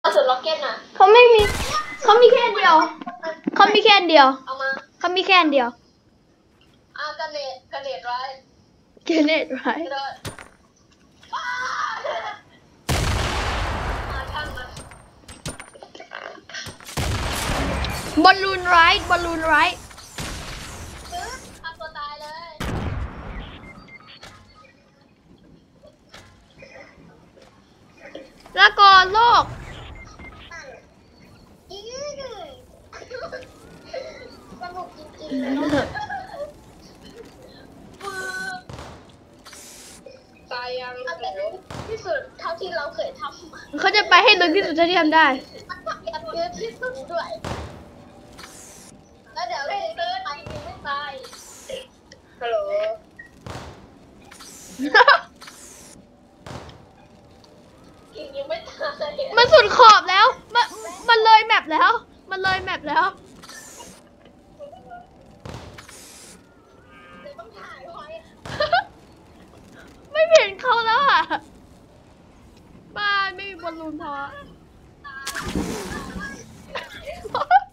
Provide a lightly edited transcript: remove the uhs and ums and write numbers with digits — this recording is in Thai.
เอาส่วนล็อกเก็ตน่ะเขาไม่มีเขามีแค่เดียวเขามีแค่เดียวเอามาเขามีแค่เดียวกันเนตไรเกเนตไรบอลลูนไรท์บอลลูนไรท์ทำตัวตายเลยแล้วก็โลกสนุกจริงๆเลยตายยังที่สุดเท่าที่เราเคยทำเขาจะไปให้ลึกที่สุดเท่าที่ทำได้เยอะที่สุดด้วยแล้วเดี๋ยวเลยเติร์ดไม่ตายฮัลโหลยังไม่ตายมันสุดขอบแล้วมันเลยแมปแล้วมันเลยแมปแล้วต้องถ่ายไว้ไม่เห็นเขาแล้วอ่ะบ้านไม่มีบอลลูนพอ